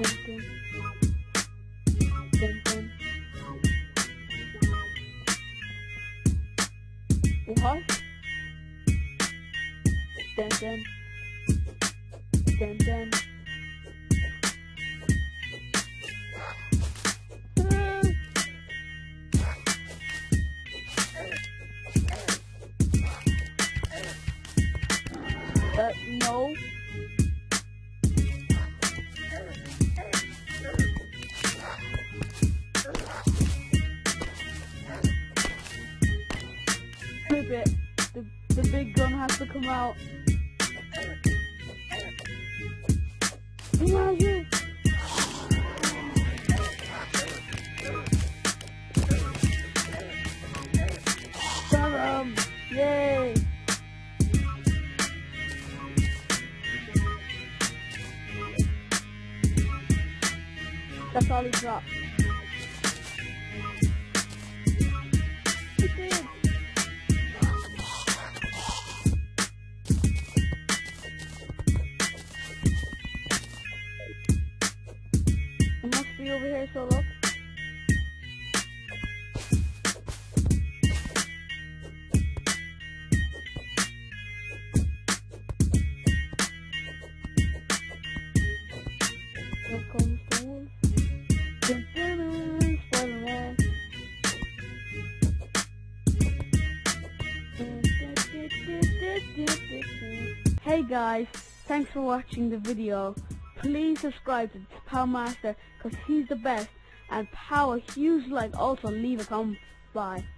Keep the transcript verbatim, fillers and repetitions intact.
Dun, dun. What? Dun dun. Dun dun. Uh, no. Flip it. The, the big gun has to come out. Come on, you. Got him. Yay. That's all he dropped. He did. It must be over here, so look. Here comes the wolf. Dun, dun, dun, Spider-Man. Dun, dun, dun, dun, dun, dun, dun, dun. Hey guys, thanks for watching the video. Please subscribe to Power Master because he's the best, and Power huge like also leave a comment. Bye.